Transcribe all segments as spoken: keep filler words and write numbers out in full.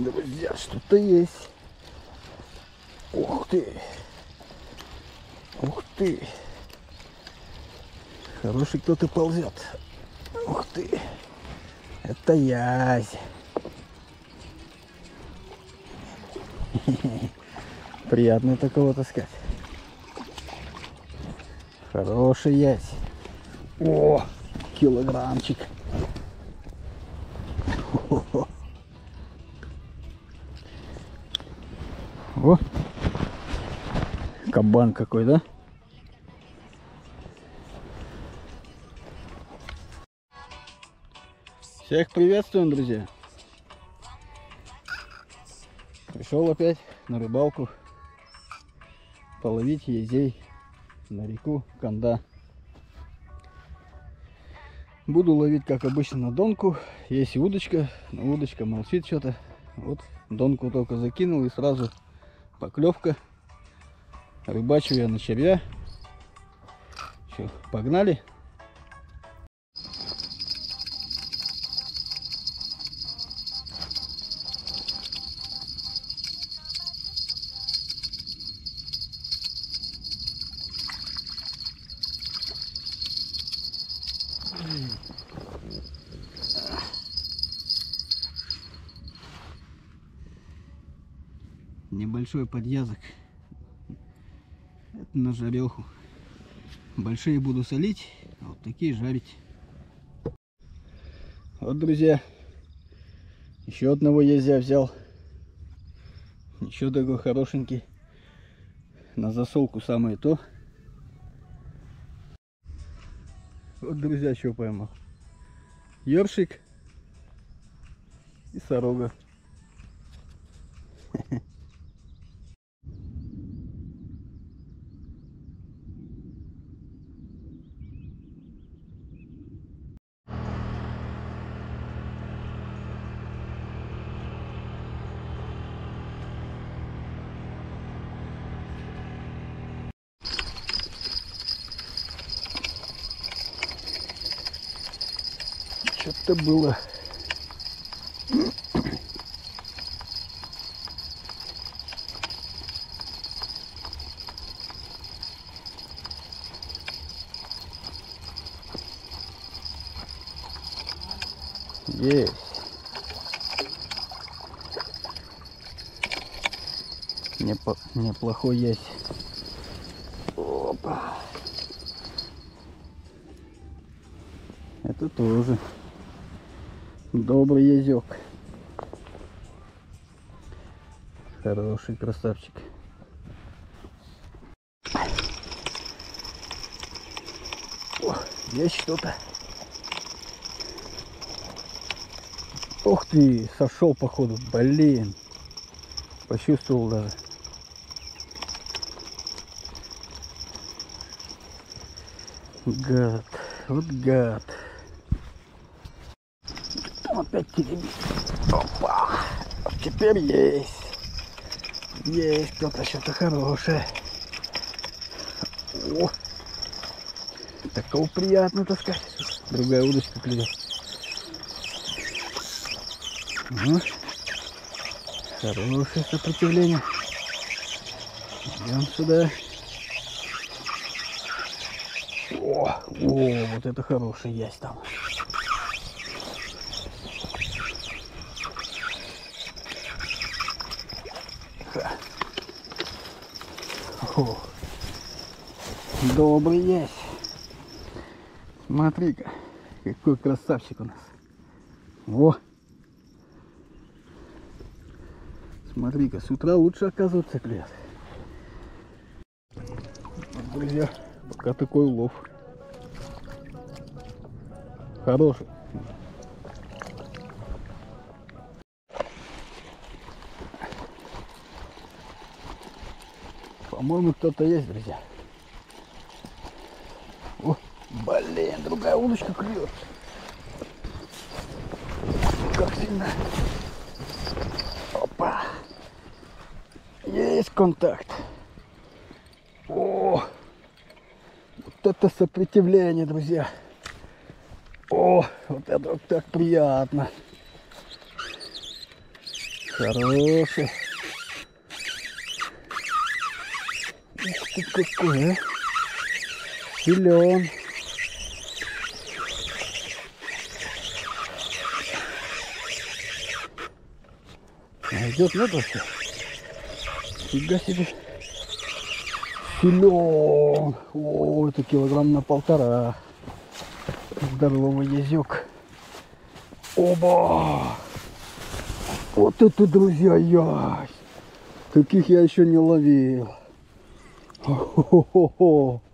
Друзья, что-то есть. Ух ты. Ух ты. Хороший кто-то ползет. Ух ты. Это язь. Приятно такого таскать. Хороший язь. О, килограммчик. О, кабан какой, да? Всех приветствуем, друзья. Пришел опять на рыбалку половить езей на реку Канда. Буду ловить, как обычно, на донку. Есть и удочка, но удочка молчит что-то. Вот донку только закинул и сразу поклевка. Рыбачу я на червя. Все, погнали. Небольшой подъязок. Это на жареху. Большие буду солить, а вот такие жарить. Вот, друзья, еще одного езя взял. Еще такой хорошенький. На засолку самое то. Вот, друзья, что поймал. Ёршик и сорога. Что-то было. Есть. Непо- неплохой есть. Опа. Это тоже добрый язёк. Хороший красавчик. О, есть что-то. Ух ты, сошел походу, блин. Почувствовал даже. Гад, вот гад. Там опять теребит. Опа, вот теперь есть. Есть кто-то что-то хорошее. О, такого приятно таскать. Другая удочка клюет. Ну, хорошее сопротивление. Идем сюда. О, о, вот это хороший есть там. Ха. О, добрый есть. Смотри-ка, какой красавчик у нас. О, смотри-ка, с утра лучше, оказывается, клюет. Друзья, пока такой улов. Хороший. По-моему, кто-то есть, друзья. О, блин, другая удочка клюет. Как сильно. Опа. Есть контакт. О, вот это сопротивление, друзья. О, вот это вот так приятно. Хороший. Ух ты какой, а. Силен. Идет, нет вообще? Фига себе. Силен. О, это килограмм на полтора. Здоровый язык. Оба! Вот это, друзья, ясь! Таких я еще не ловил. Хо-хо-хо-хо.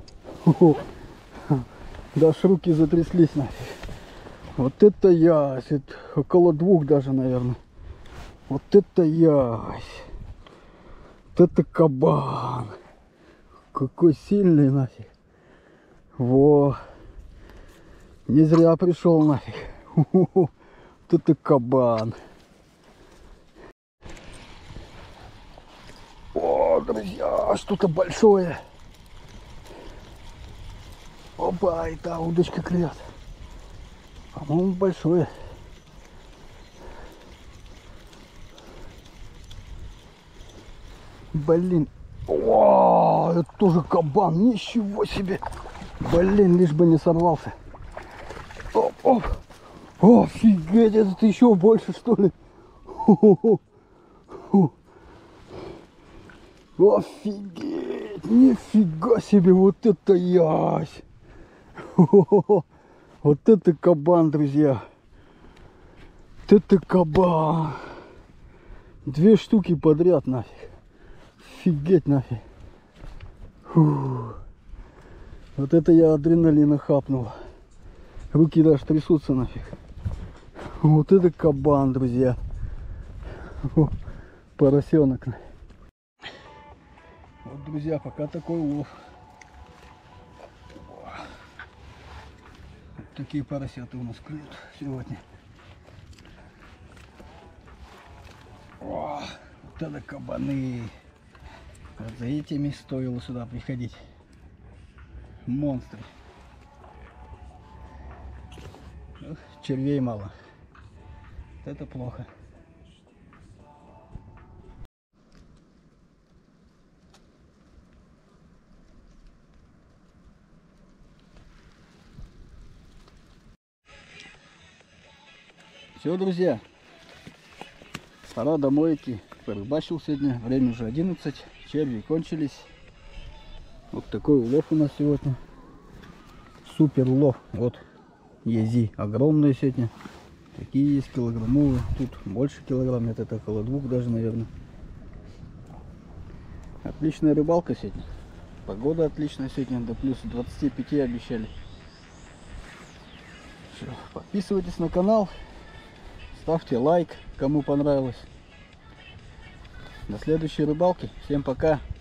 Даже руки затряслись нафиг. Вот это ясь. Это около двух даже, наверное. Вот это ясь. Вот это кабан. Какой сильный нафиг. Во. Не зря пришел нафиг. Вот это кабан. О, друзья, что-то большое. Опа, это удочка клюет. По-моему, большое. Блин. О, это тоже кабан. Ничего себе. Блин, лишь бы не сорвался. Оп, оп. Офигеть, это еще больше, что ли? Офигеть, нифига себе, вот это ясь. Вот это кабан, друзья. Вот это кабан. Две штуки подряд нафиг. Офигеть нафиг. Фух. Вот это я адреналина хапнул. Руки даже трясутся нафиг. Вот это кабан, друзья. О, поросенок. Вот, друзья, пока такой улов. Вот такие поросята у нас клюют сегодня. О, вот это кабаны. Вот за этими стоило сюда приходить. Монстры. Ох, червей мало. Вот это плохо. Все, друзья, пора домой идти. Порыбачил сегодня, время уже одиннадцать, черви кончились. Вот такой улов у нас сегодня. Супер улов. Вот ези огромные сегодня. Такие есть килограммовые. Тут больше килограмм, это около двух даже, наверное. Отличная рыбалка сегодня. Погода отличная сегодня, до плюс двадцати пяти обещали. Все, подписывайтесь на канал. Ставьте лайк, кому понравилось. До следующей рыбалки. Всем пока.